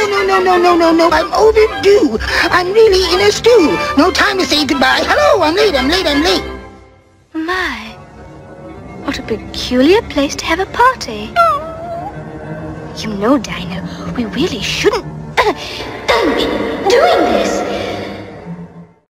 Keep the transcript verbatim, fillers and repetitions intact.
no, no, no, no, no, no, no. I'm overdue. I'm really in a stew. No time to say goodbye. Hello, I'm late, I'm late, I'm late. My, what a peculiar place to have a party. You know, Dino, we really shouldn't be doing this.